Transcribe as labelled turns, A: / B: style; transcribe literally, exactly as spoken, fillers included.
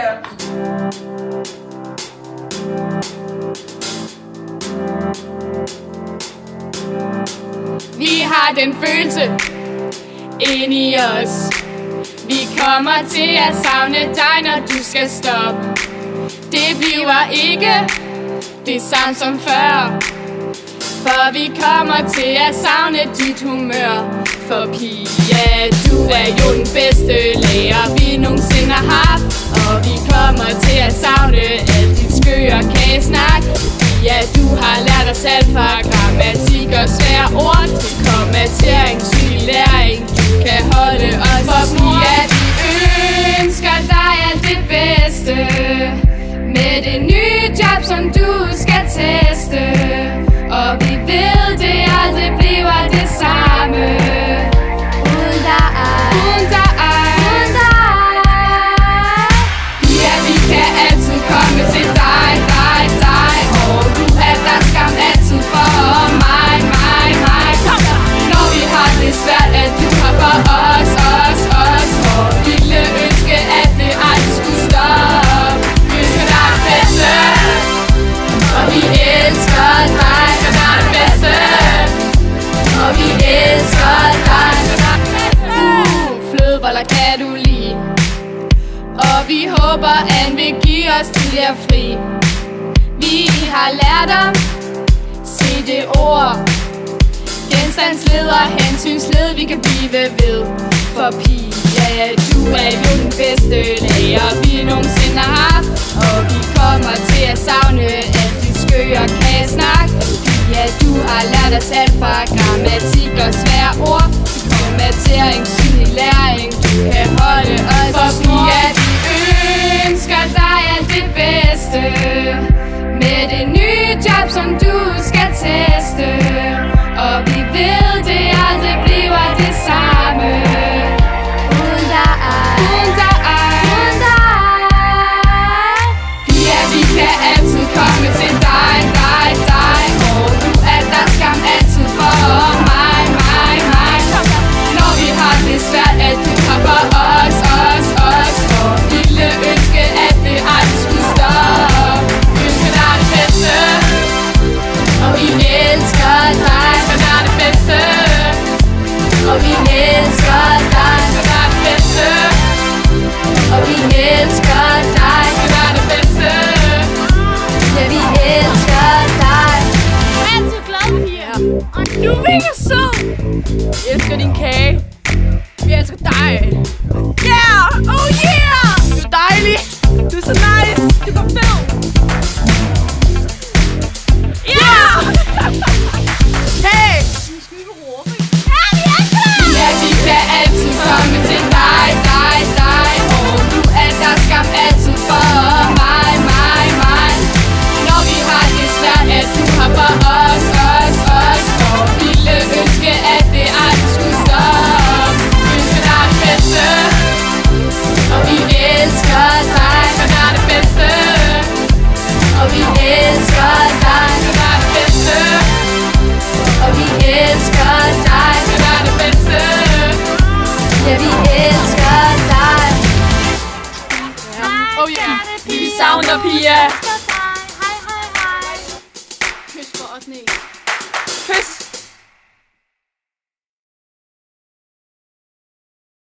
A: Vi har den følelse ind i os. Vi kommer til at savne dig, når du skal stoppe. Det bliver ikke det samme som før, for vi kommer til at savne dit humør. For Pia, du er jo den bedste lærer, vi nogensinde har haft. Og vi kommer til at savne alt dit skøre kagesnak. Pia, du har lært os alt fra grammatik og svære ord til kommatering, syg læring. Du kan holde os. For Pia, vi ønsker dig alt det bedste med det nye job, som du skal teste. Og vi ved, det aldrig bliver det samme uden dig, uden dig, uden dig. Ja, vi kan altid komme til dig, dig, dig. Og du er der skam altid for mig, mig, mig. Når vi har det svært, at du har for os, os, os. Og ville ønske, at det aldrig skulle stoppe. Ønsker dig det bedste, og vi elsker dig. Og vi elsker dig. Uh, flødeboller kan du lide. Og vi håber, at vil give os tidligere fri. Vi har lært om se det ord. Genstandsled og hensynsled, vi kan blive ved. For Pia, du er jo den bedste lærer, vi nogensinde har haft. Og vi kommer til at savne alt dit skøre kagesnak. Ja, du har lært os alt fra grammatik og svære ord til kommatering, synlig læring. Du kan holde os. For Pia, vi ønsker dig alt det bedste med det nye job, som du skal teste. Og vi ved, det aldrig bliver det samme uden dig, uden dig, uden dig. Pia, vi kan altid komme til dig, dig, dig. Der skam altid for mig, mig, mig. Når vi har det svært, at du har for os, os, os. Og ville ønske, at det aldrig skulle stoppe. Ønsker dig det bedste, og vi elsker dig. For dig det bedste, og vi elsker dig. For dig det bedste, og vi elsker dig. For dig det bedste, ja, vi elsker dig. Og du er mega sød. Jeg elsker din kage. Vi elsker dig. Yeah! Oh yeah! Du er dejlig. Du er så nice. Du er fed. Yeah! Hey! Skal vi råbe? Ja, vi elsker dig! Ja, vi kan altid komme til dig, dig, dig. Og du er der skam altid for mig, mig, mig. Når vi har det svært, at du har for os, os, os. Og ville ønske, at det aldrig skulle stoppe. Ønsker dig det bedste, og vi elsker dig. For dig det bedste, og vi elsker dig. For dig det bedste, og vi elsker dig. For dig det bedste, ja, vi elsker dig. Oh yeah, vi savner Pia.